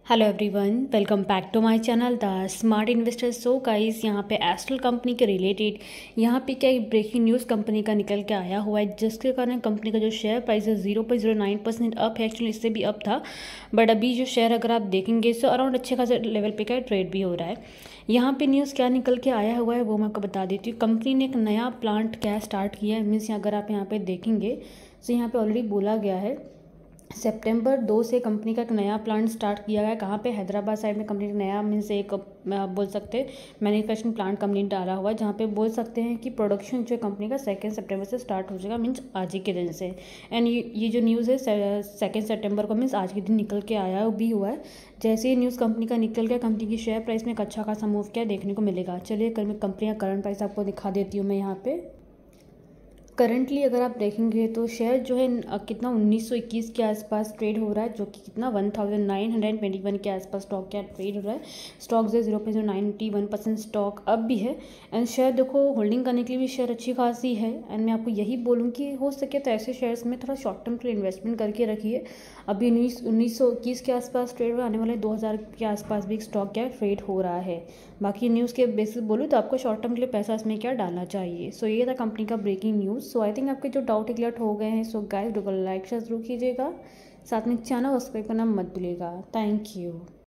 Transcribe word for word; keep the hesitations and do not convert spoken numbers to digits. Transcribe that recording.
Hello everyone, welcome back to my channel the smart investor. So guys, यहाँ पे astral company के related यहाँ पे क्या एक ब्रेकिंग न्यूज़ कंपनी का निकल के आया हुआ है, जिसके कारण कंपनी का जो शेयर प्राइस है zero point zero nine percent up है। एक्चुअली इससे भी अप था, बट अभी जो शेयर अगर आप देखेंगे सो अराउंड अच्छे खासे लेवल पे का ट्रेड भी हो रहा है। यहाँ पे न्यूज़ क्या निकल के आया हुआ है वो मैं आपको बता देती हूँ। कंपनी ने एक नया प्लांट क्या स्टार्ट किया है, मीन्स अगर आप यहाँ पे देखेंगे तो यहाँ पे ऑलरेडी बोला गया है सितंबर दो से कंपनी का एक नया प्लांट स्टार्ट किया गया है। कहाँ पे? हैदराबाद साइड में कंपनी का नया मीन्स एक आप बोल सकते हैं मैन्युफैक्चरिंग प्लांट कंपनी ने डाला हुआ है, जहाँ पे बोल सकते हैं कि प्रोडक्शन जो कंपनी का सेकेंड सितंबर से स्टार्ट हो जाएगा, मीन्स आज ही के दिन से। एंड ये ये जो न्यूज़ है सेकेंड सितंबर को मीन्स आज के दिन निकल के आया भी हुआ है। जैसे ही न्यूज़ कंपनी का निकल गया, कंपनी की शेयर प्राइस में एक अच्छा खासा मूव क्या देखने को मिलेगा। चलिए कंपनी का करंट प्राइस आपको दिखा देती हूँ मैं यहाँ पे। करंटली अगर आप देखेंगे तो शेयर जो है अ, कितना उन्नीस सौ इक्कीस के आसपास ट्रेड हो रहा है, जो कि कितना one thousand nine hundred twenty one के आसपास स्टॉक क्या ट्रेड हो रहा है। स्टॉक जो zero point ninety one percent stock अब भी है। एंड शेयर देखो होल्डिंग करने के लिए भी शेयर अच्छी खासी है। एंड मैं आपको यही बोलूँ कि हो सके तो ऐसे शेयर्स में थोड़ा शॉर्ट टर्म के लिए इन्वेस्टमेंट करके रखिए। अभी उन्नीस उन्नीस सौ इक्कीस के आसपास ट्रेड हो रहा है, आने वाले दो हज़ार के आसपास भी स्टॉक क्या ट्रेड हो रहा है। बाकी न्यूज़ के बेसिस बोलूँ तो आपको शॉर्ट टर्म के लिए पैसा इसमें क्या डालना चाहिए। सो ये था कंपनी का breaking news. So I think आपके जो डाउट क्लियर हो गए हैं। सो गाइस, वीडियो को लाइक शेयर जरूर कीजिएगा, साथ में चैनल सब्सक्राइब करना मत भूलिएगा। Thank you.